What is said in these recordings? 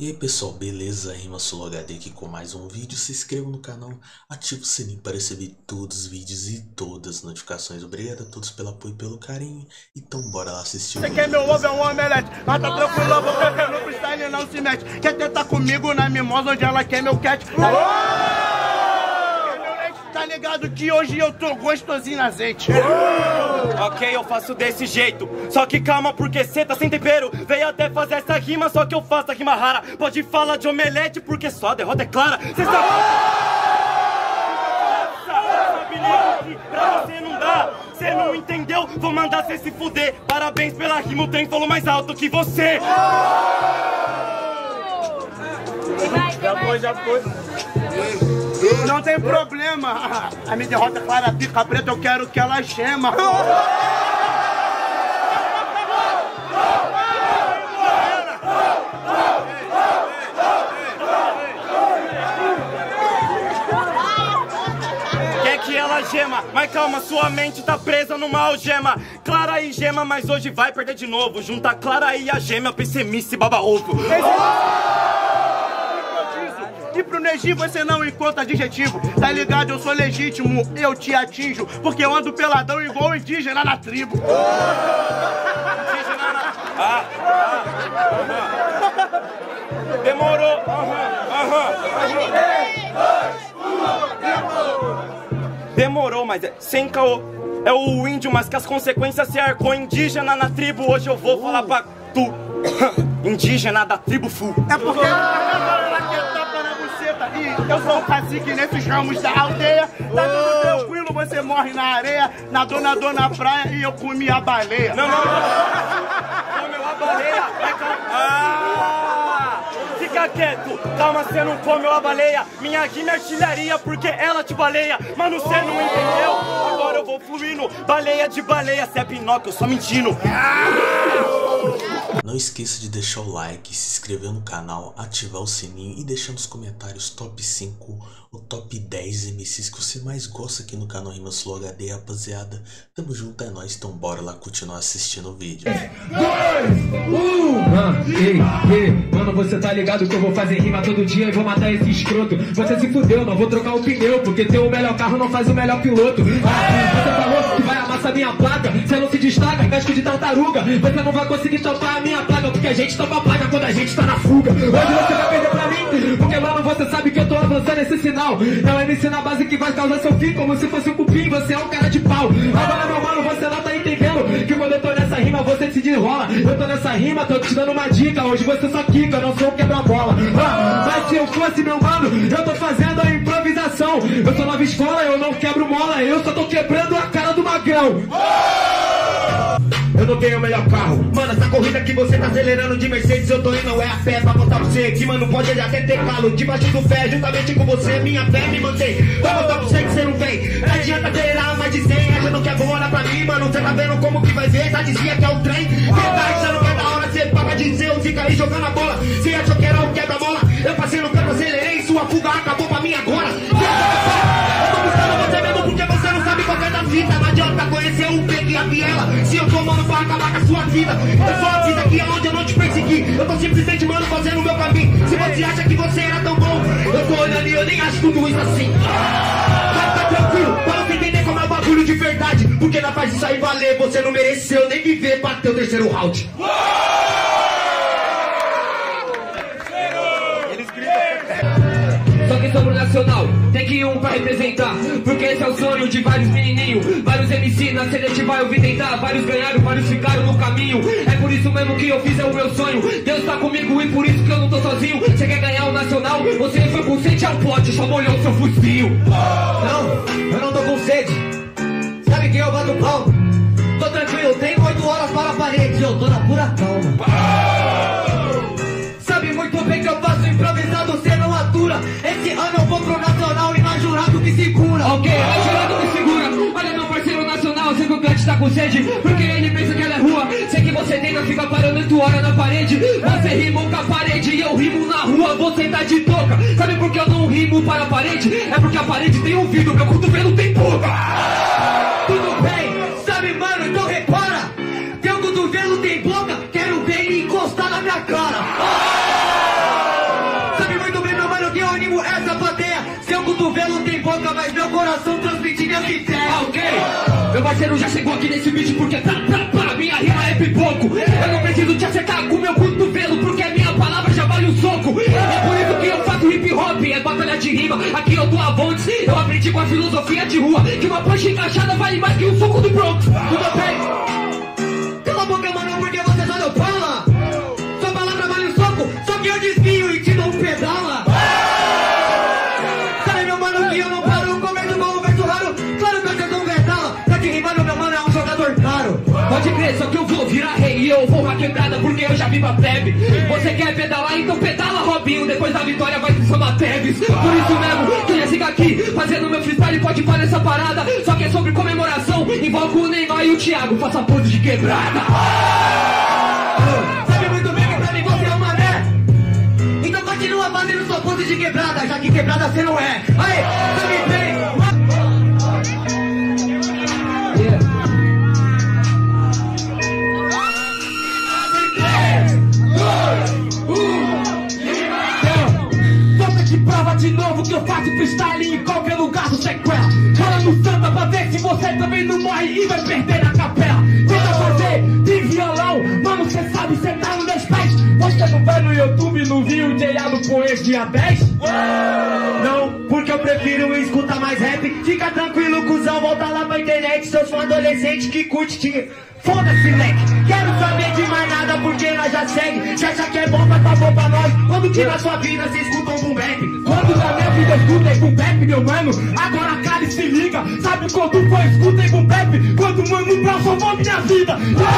E aí pessoal, beleza? RimaSoloHD aqui com mais um vídeo. Se inscreva no canal, ative o sininho para receber todos os vídeos e todas as notificações. Obrigado a todos pelo apoio e pelo carinho. Então bora lá assistir o vídeo. Você quer meu ovo, é um omelete, mas tá tranquilo, porque no freestyle não se mete. Quer tentar comigo na mimosa onde ela quer meu cat? Tá ligado que hoje eu tô gostosinho na azeite. Ok, eu faço desse jeito. Só que calma, porque cê tá sem tempero. Veio até fazer essa rima, só que eu faço a rima rara. Pode falar de omelete, porque só a derrota é clara. Cê sabe que pra você não dá. Cê não entendeu? Vou mandar cê se fuder. Parabéns pela rima, o trem falou mais alto que você. Já foi. Não tem problema. A minha derrota é clara, pica preta, eu quero que ela gema. Quer que ela gema, mas calma, sua mente tá presa numa algema. Clara e gema, mas hoje vai perder de novo. Junta a Clara e a gema, pessimista e baba-ovo. E pro Neji você não encontra adjetivo. Tá ligado? Eu sou legítimo, eu te atinjo, porque eu ando peladão igual indígena na tribo. Demorou. Demorou, mas é sem caô. É o índio, mas que as consequências se arcou. Indígena na tribo, hoje eu vou falar pra tu. Indígena da tribo Fu. É porque ela quer tapa na buceta. E eu sou o cacique nesses ramos da aldeia. Tá tudo tranquilo, você morre na areia. Nadou na praia e eu comi a baleia. Não. Comeu a baleia. Fica quieto. Calma, cê não comeu a baleia. Minha rima é artilharia porque ela te baleia. Mano, cê não entendeu? Agora eu vou fluindo. Baleia de baleia. Cê é Pinóquio, eu só mentindo. Não esqueça de deixar o like, se inscrever no canal, ativar o sininho e deixar nos comentários top 5 ou top 10 MCs que você mais gosta aqui no canal RimaSoloHD, rapaziada. Tamo junto, é nóis, então bora lá continuar assistindo o vídeo. 3, 2, 1. Mano, você tá ligado que eu vou fazer rima todo dia e vou matar esse escroto. Você se fudeu, não vou trocar o pneu, porque ter o melhor carro não faz o melhor piloto. Você falou que vai amassar minha placa, você não se destaca, casco de tartaruga. Você não vai conseguir topar a minha placa, porque a gente topa a placa quando a gente tá na fuga. Hoje você vai perder pra mim, porque mano, você sabe que eu tô avançando esse sinal. É o MC na base que vai causar seu fim, como se fosse um cupim, você é um cara de pau. Agora meu mano, você não tá entendendo que quando eu tô nessa rima você se desenrola. Eu tô nessa rima, tô te dando uma dica, hoje você só quica, eu não sou um quebra-bola. Mas se eu fosse meu mano, eu tô fazendo a improvisação. Eu sou nova escola, eu não quebro mola, eu só tô quebrando a cara do magrão. Eu não tenho o melhor carro. Mano, essa corrida que você tá acelerando de Mercedes, eu tô indo não é a pé pra botar você aqui, mano, pode até ter calo debaixo do pé, juntamente com você, minha fé me mantém. Pra botar pra você que você não vem, não adianta acelerar mais de 100, achando que é bom, olha pra mim, mano, cê tá vendo como que vai ver, tá dizia que é o trem. Cê tá achando que é da hora, cê paga de dizer, eu fico aí jogando a bola. Cê achou que era o quebra-mola, eu passei no campo, acelerei, sua fuga acabou pra mim agora. Eu tô buscando você mesmo porque você não sabe qual é da fita. Não adianta conhecer o Beco e a Biela, se eu tô mano pra acabar com a sua vida. Eu só avisa aqui aonde eu não te persegui, eu tô simplesmente mano fazendo o meu caminho. Se você acha que você era tão bom, eu tô olhando e eu nem acho tudo isso assim. Mas tá tranquilo, pra você entender como é o bagulho de verdade, porque na faz isso aí valer, você não mereceu nem viver pra ter o terceiro round. Só que somos nacional, tem que ir um pra representar, porque esse é o sonho de vários menininhos. Vários MC na CDT vai ouvir tentar, vários ganharam, vários ficaram no caminho. É por isso mesmo que eu fiz, é o meu sonho. Deus tá comigo e por isso que eu não tô sozinho. Você quer ganhar o nacional? Você foi com sede ao pote, só molhou o seu focinho. Não, eu não tô com sede. Sabe que eu bato pau? Tô tranquilo, tenho 8 horas para a parede, eu tô na pura calma. Sabe muito bem que eu faço improvisado, você não atura. Esse ano eu vou pro nacional e não é jurado que segura. Ok, é jurado que segura. Olha meu parceiro nacional, sei que o Gante tá com sede, porque ele pensa que ela é rua. Sei que você tenta ficar parando 8 horas na parede. Você rima com a parede e eu rimo na rua, você tá de toca. Sabe por que eu não rimo para a parede? É porque a parede tem ouvido, meu cotovelo tem boca. Tudo bem, sabe mano, então repara. Teu cotovelo tem boca, quero ver ele encostar na minha cara. Sabe muito bem, meu mano, que eu animo essa plateia. Seu cotovelo tem boca, mas meu coração transmite minhas ideias. Ok, meu parceiro já chegou aqui nesse beat porque minha rima é pipoco. Eu não preciso te acertar com meu cotovelo, porque minha palavra já vale um soco. É por isso que eu faço hip hop, é batalha de rima. Aqui eu tô a Vontes, eu aprendi com a filosofia de rua, que uma punch encaixada vale mais que um soco do Bronx. Tudo bem? Cala a boca, mano, porque você só não fala. Sua palavra vale um soco, só que eu desvio e te dou um pedala. Sabe, meu mano, que eu não paro, começo com um verso raro. Claro que eu sou um verdala, tá te rimando, meu mano, é um jogador caro. Pode crer, só que eu vou virar rei e eu vou uma quebrada porque eu já vi pra plebe. Você quer pedalar, então pedala, Robinho. Depois da vitória vai se somar Tevez. Por isso mesmo, que já siga aqui fazendo meu freestyle, pode fazer essa parada. Só que é sobre comemoração, invoco o Neymar e o Thiago, faça pose de quebrada. Sabe muito bem que pra mim você é um mané, então continua fazendo sua pose de quebrada, já que quebrada você não é. Aí, sabe bem. Prova de novo que eu faço freestyle em qualquer lugar do sequela. Fala no samba pra ver se você também não morre e vai perder na capela. Tenta fazer de violão, mano, cê sabe, cê tá nos meus pés. Você não vai no YouTube, não viu o J.A. no Poesia dia 10? Não, porque eu prefiro escutar mais rap. Fica tranquilo, cuzão, volta lá pra internet. Se eu sou um adolescente que curte foda-se, leque, quero saber de mais nada porque nós já segue. Se acha que é bom, mas tá bom pra nós. Quando que na sua vida cê escuta um boom bap? Quando na minha vida eu escutei boom bap, meu mano, agora cara se liga. Sabe quando foi escutei boom bap? Quando o Mano Brown salvou minha vida.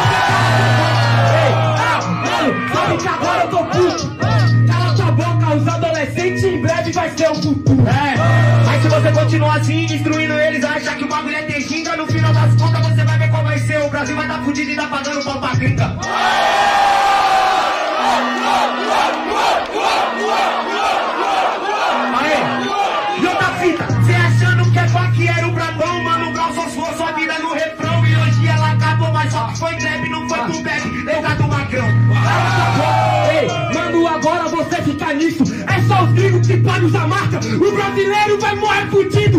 Mano, sabe que agora eu tô puto. Cala tua boca, os adolescentes em breve vai ser o futuro. Mas se você continuar assim, destruindo eles, achar que o bagulho é ter ginga, no final das contas você vai ver qual vai ser. O Brasil vai tá fudido e tá pagando pau pra gringa. Aê, e outra fita, cê achando que é faqueiro brabão, Mano Brown só suou sua vida no refrão. E hoje ela acabou, mas só que foi trap, não foi pro bap, lembra do magrão. Ei, mano, agora você fica nisso. É só os gringos que podem usar marca. O brasileiro vai morrer fudido.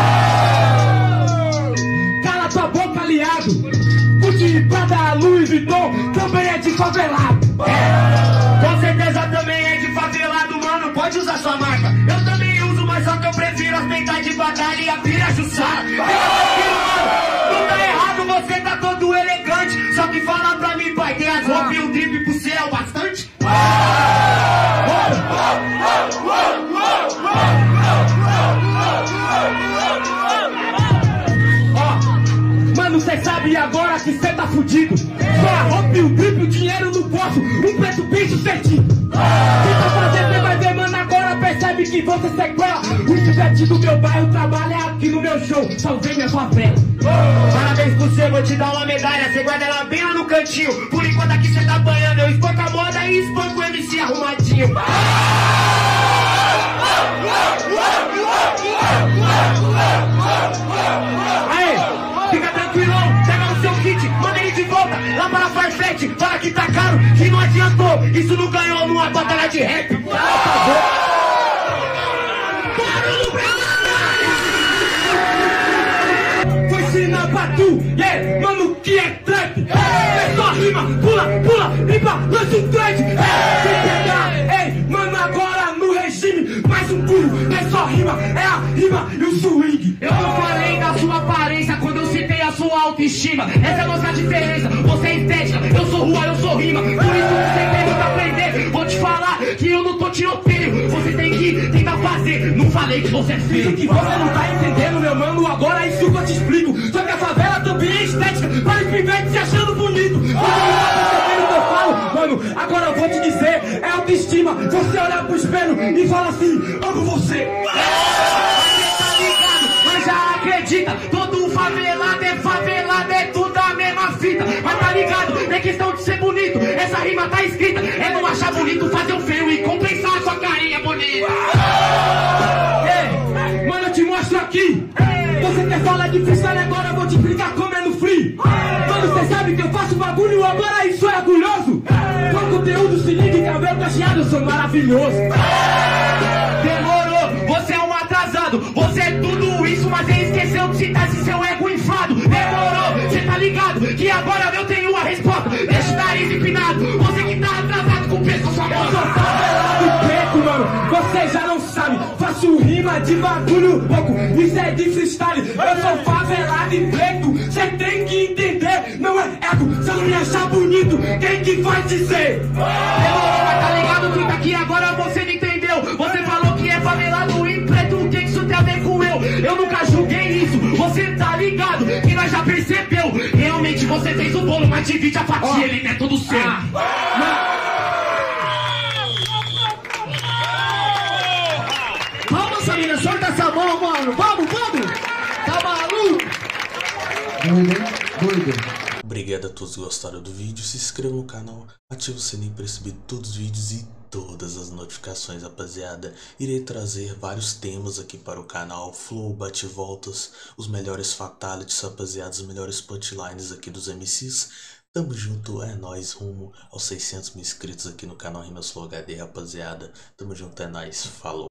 Cala tua boca, aliado. Gucci, Prada, Louis Vuitton também é de favelado. Com certeza também é de favelado, mano. Pode usar sua marca. Eu também uso, mas só que eu prefiro as peitas de batalha e a pira jussara. Não tá errado, você tá todo elegante. Só que fala pra mim, pai, tem as roupas e o drip pro céu bastante? Mano, cê sabe agora que cê tá fudido. Só a roupa e o drip, o dinheiro no bolso, um preço bem sucedido. Tenta fazer, cê vai ver, mano, agora percebe que você sequela. O chivete do meu bairro trabalha aqui no meu show, salvei minha favela. Parabéns por você, vou te dar uma medalha. Cê guarda ela bem lá no cantinho. Por enquanto aqui cê tá banhando, eu espanco a moda e espanco o MC arrumadinho. Aí, fica tranquilão, pega o seu kit, manda ele de volta lá para a Farfetch. Fala que tá caro, que não adiantou, isso não ganhou numa batalha de rap. Vou ensinar pra tu, yeah, mano, que é trap. É só rima, pula, pula, limpa, lança um trade. Sem pegar, ei, mano, agora no regime, mais um pulo, é só rima, é a rima e o swing. Eu não falei da sua aparência quando eu citei a sua autoestima. Essa é a nossa diferença, você é estética, eu sou rua, eu sou rima. Por isso você tem que aprender. Vou te falar que eu não tô tiroteio, você tem que tentar fazer. Não falei que você é feio. Isso que você não tá entendendo, meu mano, agora é isso que eu te explico. Só que a favela também é estética, para os pivetes se achando bonito. Você não tá percebendo o que eu falo, mano, agora eu vou te dizer, é autoestima. Você olhar pro espelho e fala assim, amo você. Mas já acredita, todo favelado é tudo a mesma fita. Mas tá ligado, é questão de ser bonito. Essa rima tá escrita, é não achar bonito, fazer o feio e compensar a sua carinha bonita. Ei, mano, eu te mostro aqui. Você quer falar de freestyle, agora eu vou te explicar como é no free. Mano, você sabe que eu faço bagulho, agora isso é orgulhoso. Com conteúdo, se liga, cabelo cacheado, eu sou maravilhoso. que agora eu tenho a resposta. Deixa o nariz empinado, você que tá atrasado com o peso da sua mão. Eu sou favelado e preto, mano, você já não sabe. Faço rima de bagulho louco, isso é de freestyle. Eu sou favelado e preto, cê tem que entender. Não é ego, se eu não me achar bonito, quem que vai dizer? Demorou, mas tá ligado que tá aqui agora você não entendeu. Você falou que é favelado e preto, o que isso tem a ver com eu? Eu nunca julguei isso, você tá ligado que nós já percebeu. Realmente você fez o bolo, mas divide a fatia, ele não é todo seu. Vamos, Samina, solta essa mão, mano. Vamos, vamos. Tá maluco? Doido. Obrigado a todos que gostaram do vídeo, se inscreva no canal, ative o sininho para receber todos os vídeos e todas as notificações, rapaziada. Irei trazer vários temas aqui para o canal, flow, bate-voltas, os melhores fatalities, rapaziada, os melhores punchlines aqui dos MCs. Tamo junto, é nóis, rumo aos 600 mil inscritos aqui no canal Rimas Flow HD, rapaziada. Tamo junto, é nóis, falou.